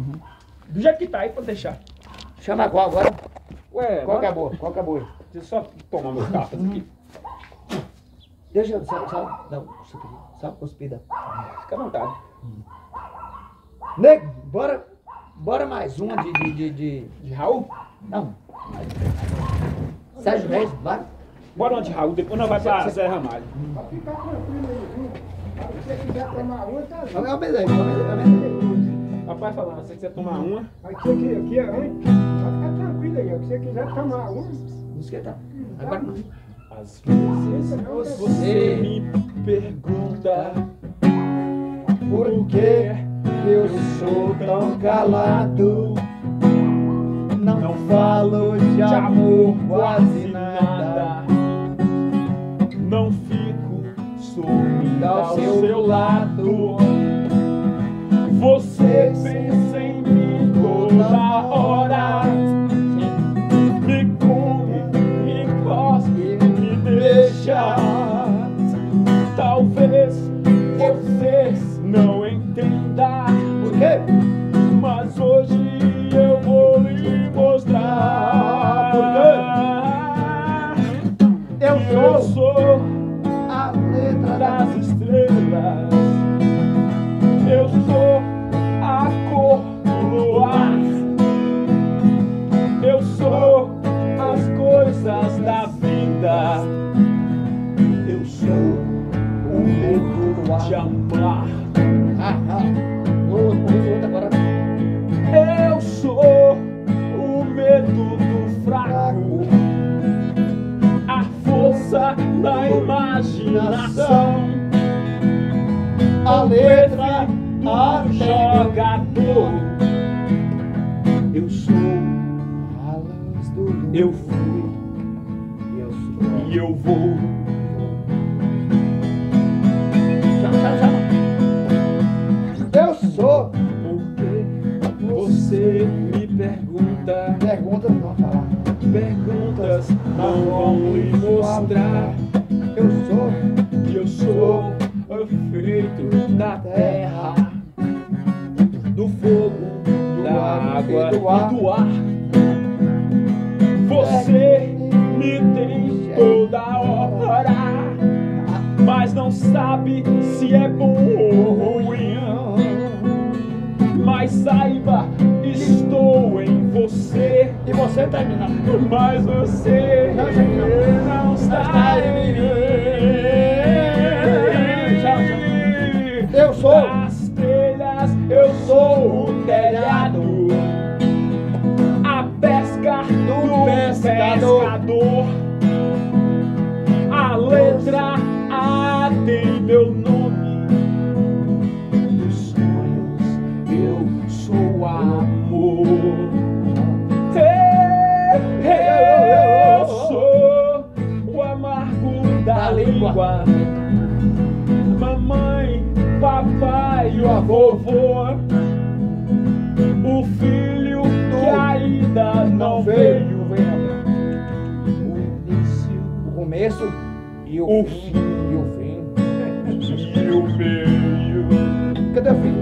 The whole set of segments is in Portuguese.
Do jeito que tá aí, pode deixar. Chama qual agora? Ué, Qual que é a boa? Qual que é a boa? deixa eu só tomar meus tapas aqui. Deixa eu só cuspida. Fica à vontade. Nego, bora mais uma de... De Raul? Não. Sérgio Reis, vai. Bora uma de Raul, depois nós vai pra Zé Ramalho. Pra ficar tranquilo aí, viu? Se você quiser tomar uma, tá Eu beleza. Papai falando, se você quiser tomar uma, aqui é antes. Pode ficar tranquilo aí, ó. Se você quiser tomar uma, Não esquenta. Agora não. às vezes você me pergunta Por que eu sou tão calado? Não falo de amor quase nada. Não fico sorrindo Ao seu lado. Você pensa em mim toda hora. Me come, me cospe, me deixa. Talvez você não entenda, Por quê? mas hoje eu vou lhe mostrar. Eu sou a letra das estrelas. Eu sou a cor do luar. Eu sou as coisas da vida. Eu sou o medo de amar. Outra agora. Eu sou o medo do fraco. A força da imaginação. A letra do jogador. Eu sou, Alas do mundo. eu fui Eu sou. e eu vou. Chama. Eu sou. Porque você me pergunta, Pergunta não vão falar. perguntas não vão lhe mostrar. Eu sou. Que eu sou feito da terra, do fogo, da água e do ar. Você me tem toda hora, mas não sabe se é bom ou ruim. Mas saiba, estou em você. E você termina. Mas você não está em mim. Eu sou. Das telhas, eu sou o telhado. A pesca do pescador. A letra A tem meu nome. Dos sonhos, eu sou amor. Eu sou o amargo da língua. Mamãe, papai e o vovô. O filho que ainda não veio. O início, O começo e o fim. fim E o fim. e o meio. Cadê o fim?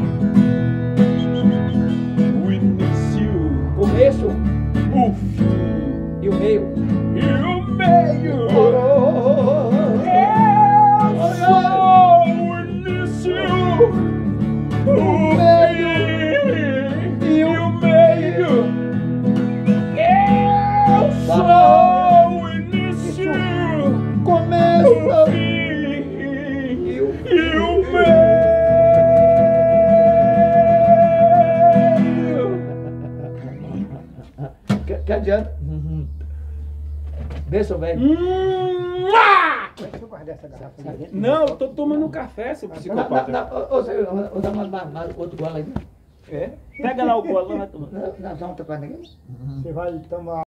O início, O começo o fim e o meio. e o meio. Eu Eu sou o início, o fim e o meio. Eu sou o início, começo o fim e o meio. Que adianta? Vê, seu velho. Deixa eu guardar essa garrafa ali. Não, eu tô tomando um café, seu psicopata. Ô, dá mais outro gole aí. É? Pega lá o gole, vai tomar. Nós vamos tocar aqui. Você vai tomar